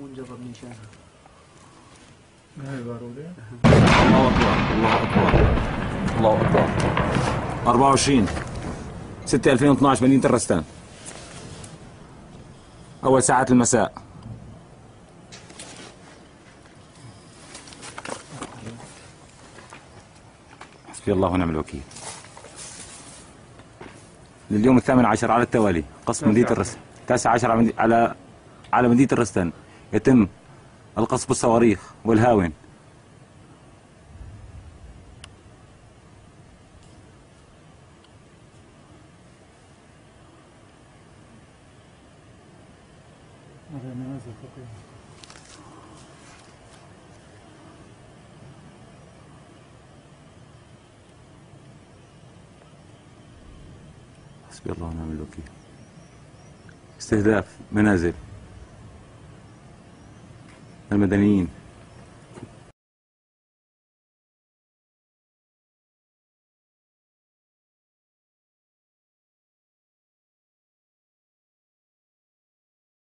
ونجرب ننشانها. هاي بارودة. الله أكبر الله أكبر الله أكبر. 24/6/2012 مدينة الرستان، أول ساعات المساء. حسبي الله ونعم الوكيل. لليوم 18 على التوالي قصف مدينة الرستان. 19 على مدينة الرستان يتم القصف بالصواريخ والهاون. حسبي الله ونعم الوكيل. استهداف منازل المدنيين.